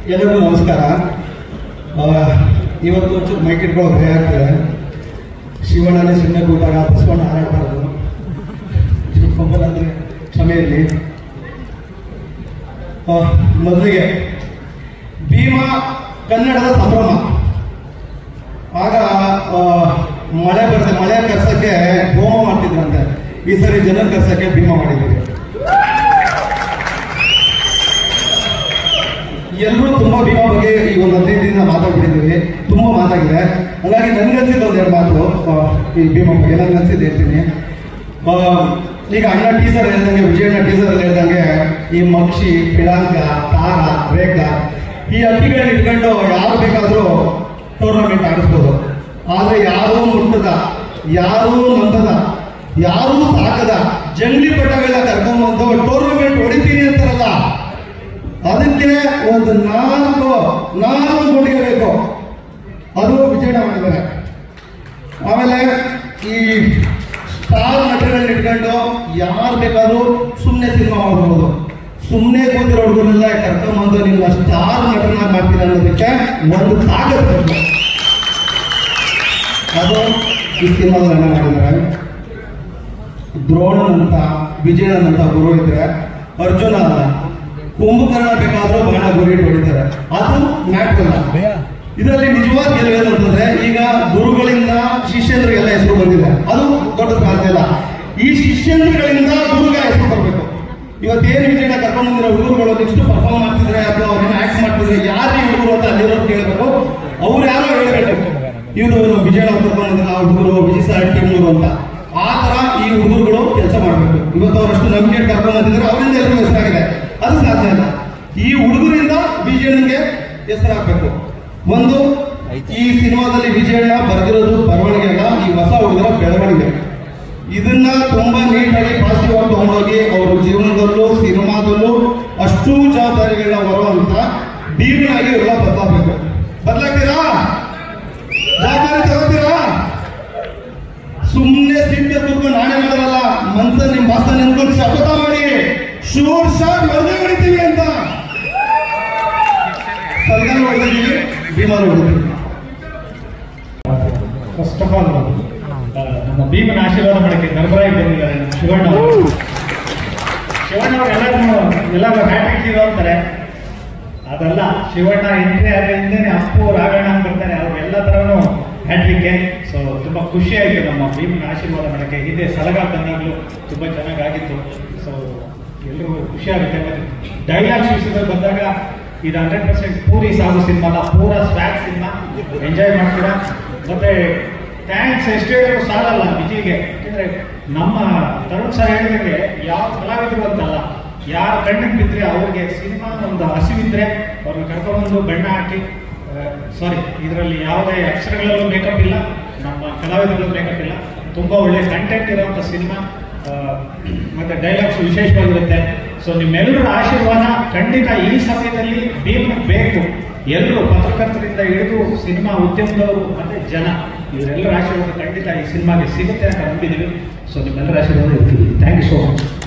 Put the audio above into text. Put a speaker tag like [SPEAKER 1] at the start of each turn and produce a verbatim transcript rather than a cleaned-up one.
[SPEAKER 1] ಎಲ್ಲರಿಗೂ ನಮಸ್ಕಾರ. ಇವತ್ತು ಒಂಚೂರು ಮೈಕ್ ಇಟ್ಕೊಳ್ಳೋ ಭಯ ಆಗ್ತದೆ. ಶಿವಣ್ಣನೇ ಸುಮ್ಮನೆ ಕೂತಾಗ ಬಸವಣ್ಣ ಹಾರಾಡಬಾರ್ದು, ಕೊಂಬಲ್ ಅಂದರೆ ಕ್ಷಮೆ ಇರಲಿ. ಮೊದಲಿಗೆ ಭೀಮಾ ಕನ್ನಡದ ಸಂಭ್ರಮ. ಆಗ ಮಳೆ ಬರ್ತದೆ, ಮಳೆ ಕರ್ಸಕ್ಕೆ ಹೋಮ ಮಾಡ್ತಿದ್ರಂತೆ. ಈ ಸರಿ ಜನ ಕರ್ಸಕ್ಕೆ ಭೀಮಾ ಮಾಡಿದ್ದೀವಿ. ಎಲ್ಲರೂ ತುಂಬಾ ಭೀಮಾ ಬಗ್ಗೆ ಈ ಒಂದು ಹದಿನೈದು ದಿನ ಮಾತಾಡ್ಬಿಟ್ಟಿದ್ದೀವಿ, ತುಂಬಾ ಮಾತಾಗಿದೆ. ಹಾಗಾಗಿ ನನ್ಗನ್ಸಿದ್ದು ಒಂದೆರಡು ಮಾತು ಈ ಭೀಮಾ ಬಗ್ಗೆ ನನ್ಗನ್ಸಿದ್ದು ಹೇಳ್ತೀನಿ. ಈಗ ಅಣ್ಣ ಟೀಸರ್ ಹೇಳ್ದಂಗೆ, ವಿಜಯಣ್ಣ ಟೀಸರ್ ಅಲ್ಲಿ ಹೇಳ್ದಂಗೆ, ಈ ಮಕ್ಷಿ, ಪಿಡಾಂಕ, ತಾರ, ರೇಖ ಈ ಹಕ್ಕಿಗಳನ್ನ ಇಟ್ಕೊಂಡು ಯಾರು ಬೇಕಾದ್ರೂ ಟೂರ್ನಮೆಂಟ್ ಆಡಿಸ್ಬೋದು. ಆದ್ರೆ ಯಾರೂ ಮುಟ್ಟದ, ಯಾರೂ ನಂಬದ, ಯಾರೂ ಸಾಕದ ಜಂಗ್ಲಿ ಪಟವೆಲ್ಲ ಕರ್ಕೊಂಡ್ಬಂದು ಟೂರ್ನಮೆಂಟ್ ಹೊಡಿತೀನಿ ಅಂತಾರಲ್ಲ, ಅದಕ್ಕೆ ಒಂದು ನಾಲ್ಕು ನಾಲ್ಕು ಕೋಟಿಗೆ ಬೇಕು. ಅದು ವಿಜಯಣ್ಣ ಮಾಡಿದ್ದಾರೆ. ಆಮೇಲೆ ಈ ಸ್ಟಾರ್ ನಟಗಳನ್ನ ಇಟ್ಕೊಂಡು ಯಾರು ಬೇಕಾದ್ರೂ ಸುಮ್ಮನೆ ಸಿನಿಮಾ ಮಾಡಬಹುದು. ಸುಮ್ಮನೆ ಕೂತಿರೋ ಹುಡುಗರೆಲ್ಲ ಕರ್ಕೊಂಡ್ಬಂದು ನಿಮ್ಮ ಸ್ಟಾರ್ ನಟನ ಮಾಡ್ತೀರ ಅನ್ನೋದಕ್ಕೆ ಒಂದು ತಾಕತ್ತು, ಅದು ಈ ಸಿನಿಮಾದಲ್ಲಿ ಮಾಡಿದ್ದಾರೆ. ದ್ರೋಣನಂತ, ವಿಜಯನಂತ ಗುರು ಇದ್ರೆ ಅರ್ಜುನ ಅಲ್ಲ, ಕುಂಭಕರ್ಣ ಬೇಕಾದ್ರೂ ಬಾಣ ಗುರಿ ಹೊಡಿತಾರೆ. ಅದು ಮ್ಯಾಟ್ ಅಲ್ಲ. ಇದರಲ್ಲಿ ನಿಜವಾದ ಗೆಲುವೇನು ಅಂತಂದ್ರೆ, ಈಗ ಗುರುಗಳಿಂದ ಶಿಷ್ಯಂದ್ರಿಗೆಲ್ಲ ಹೆಸರು ಬಂದಿದೆ, ಅದು ದೊಡ್ಡ ಸಾಧ್ಯ ಇಲ್ಲ. ಈ ಶಿಷ್ಯಂದ್ರಿಗಳಿಂದ ಗುರುಗಳ ಹೆಸರು ಬರಬೇಕು. ಇವತ್ತೇನು ವಿಜಯನ ಕರ್ಕೊಂಡು ಬಂದಿರೋ ಹುಡುಗರುಗಳು ನೆಕ್ಸ್ಟ್ ಪರ್ಫಾರ್ಮ್ ಮಾಡ್ತಿದ್ರೆ ಅಥವಾ ಅವ್ರನ್ನ ಆಕ್ಟ್ ಮಾಡ್ತಿದ್ರೆ, ಯಾರು ಈ ಹುಡುಗರು ಅಂತ ಅಲ್ಲಿರೋರು ಕೇಳಬೇಕು. ಅವ್ರು ಯಾರೋ ಹೇಳಬೇಕು, ಇವರು ವಿಜಯನ ಕರ್ಕೊಂಡು ಬಂದಿಲ್ಲ ಹುಡುಗರು, ವಿಜಯ್ ಸಾರ್ ಟೀಮ್ನವರು ಅಂತ. ಆ ತರ ಈ ಹುಡುಗರುಗಳು ಕೆಲಸ ಮಾಡಬೇಕು. ಇವತ್ತು ಅವರಷ್ಟು ನಂಬಿಕೆ ಕರ್ಕೊಂಡು ಬಂದಿದ್ರೆ ಅವರಿಂದ ಎಲ್ಲರೂ ಹೆಸರಾಗಿದೆ, ಅದು ಸಾಧ್ಯ ಇಲ್ಲ. ಈ ಹುಡುಗರಿಂದ ವಿಜಯನಿಗೆ ಹೆಸರಾಗಬೇಕು. ಒಂದು, ಈ ಸಿನಿಮಾದಲ್ಲಿ ವಿಜಯಣ್ಣ ಬರೆದಿರೋದು ಬರವಣಿಗೆ ಅಲ್ಲ, ಈ ಹೊಸ ಹುಡುಗರ ಬೆಳವಣಿಗೆ. ಇದನ್ನ ತುಂಬಾ ನೀಟಾಗಿ ಪಾಸಿಟಿವ್ ಆಗಿ ತಗೊಂಡೋಗಿ ಅವ್ರ ಜೀವನದಲ್ಲೂ ಸಿನಿಮಾದಲ್ಲೂ ಅಷ್ಟೂ ಜವಾಬ್ದಾರಿಗಳನ್ನ ಬರುವಂತ ಭೀಮನಾಗಿ ಎಲ್ಲ ಬದಲಾಗಬೇಕು. ಬದಲಾಗ್ತೀರಾ? ಜವಾಬ್ದಾರಿ ತಗೋತೀರಾ? ಸುಮ್ಮನೆ ಸಿಟ್ಟು ಕೂತ್ಕೊಂಡು ನಾಳೆ ಮಾಡೋದಲ್ಲ, ಮನ್ಸಲ್ಲಿ ನಿಮ್ಮ ಭಾಷೆ ನಿಂತ್ಕೊಂಡು ಶಪಥ ಮಾಡಿ ಶೂರ್ ಶಾಟ್ ಹೊರಗೆ ಹೊಡಿತೀವಿ ಅಂತ. ಸರ್ಕಾರ ಹೊಡೆದಿದ್ದೀವಿ, ಭೀಮರು ಹೊಡೆದಿದ್ದೀವಿ.
[SPEAKER 2] ಫಸ್ಟ್ ಆಫ್ ಆಲ್ ನಮ್ಮ ಭೀಮನ ಆಶೀರ್ವಾದ ಮಾಡಕ್ಕೆ ನರ್ಮರಾಯಿ ಬಂದಿದ್ದಾರೆ ಶಿವಣ್ಣ ಅವರು. ಶಿವಣ್ಣ ಅವರು ಎಲ್ಲರೂ ಎಲ್ಲರೂ ಹ್ಯಾಟ್ರಿಕ್ ಹೀರೋ ಅಂತಾರೆ, ಅದಲ್ಲ. ಶಿವಣ್ಣ ಎಂಟ್ರಿ ಆದ್ರಿಂದನೇ ಅಪ್ಪು, ರಾಘಣ್ಣ ಅಂತ ಬರ್ತಾರೆ, ಅವ್ರು ಎಲ್ಲ ತರನು ಹ್ಯಾಟ್ರಿಕ್ಗೆ. ಸೊ ತುಂಬಾ ಖುಷಿ ಆಯಿತು ನಮ್ಮ ಭೀಮನ ಆಶೀರ್ವಾದ ಮಾಡಕ್ಕೆ. ಹಿಂದೆ ಸಲಗ ಬಂದಾಗಲೂ ತುಂಬಾ ಚೆನ್ನಾಗಾಗಿತ್ತು. ಸೊ ಎಲ್ಲರಿಗೂ ಖುಷಿ ಆಗುತ್ತೆ. ಡೈಲಾಗ್ಸ್ ವಿಷಯದಲ್ಲಿ ಬಂದಾಗ ಇದು ಹಂಡ್ರೆಡ್ ಪರ್ಸೆಂಟ್ ಪೂರಿ ಸಾಗು ಸಿನಿಮಾ ಅಲ್ಲ, ಪೂರಾ ಸ್ವ್ಯಾಗ್ ಸಿನಿಮಾ. ಎಂಜಾಯ್ ಮಾಡ್ತೀರಾ. ಮತ್ತೆ ಥ್ಯಾಂಕ್ಸ್ ಎಷ್ಟೇ ಸಾಲಲ್ಲ ವಿಜಯ್ಗೆ. ಯಾಕೆಂದ್ರೆ ನಮ್ಮ ತರುಣ್ ಸರ್ ಹೇಳಿದಂಗೆ ಯಾವ ಕಲಾವಿದರು ಅಂತಲ್ಲ, ಯಾರು ಕಣ್ಣಿಗೆ ಬಿದ್ದರೆ ಅವ್ರಿಗೆ ಸಿನಿಮಾ ಒಂದು ಹಸಿವಿದ್ರೆ ಅವ್ರನ್ನ ಕರ್ಕೊಂಡ್ಬಂದು ಬಣ್ಣ ಹಾಕಿ, ಸಾರಿ ಇದರಲ್ಲಿ ಯಾವುದೇ ಅಕ್ಷರಗಳಲ್ಲೂ ಮೇಕಪ್ ಇಲ್ಲ, ನಮ್ಮ ಕಲಾವಿದರಲ್ಲೂ ಮೇಕಪ್ ಇಲ್ಲ, ತುಂಬ ಒಳ್ಳೆ ಕಂಟೆಂಟ್ ಇರೋಂಥ ಸಿನಿಮಾ. ಮತ್ತೆ ಡೈಲಾಗ್ಸ್ ವಿಶೇಷವಾಗಿರುತ್ತೆ. ಸೊ ನಿಮ್ಮೆಲ್ಲರ ಆಶೀರ್ವಾದ ಖಂಡಿತ ಈ ಸಮಯದಲ್ಲಿ ಭೀಮನಿಗೆ ಬೇಕು. ಎಲ್ಲರೂ ಪತ್ರಕರ್ತರಿಂದ ಹಿಡಿದು ಸಿನಿಮಾ ಉದ್ಯಮದವರು ಮತ್ತೆ ಜನ, ಇವರೆಲ್ಲರ ಆಶೀರ್ವಾದ ಖಂಡಿತ ಈ ಸಿನಿಮಾಗೆ ಸಿಗುತ್ತೆ ಅಂತ ನಂಬಿದ್ದೀವಿ. ಸೊ ನಿಮ್ಮೆಲ್ಲರ ಆಶೀರ್ವಾದ ಇರ್ತೀವಿ. Thank you so much.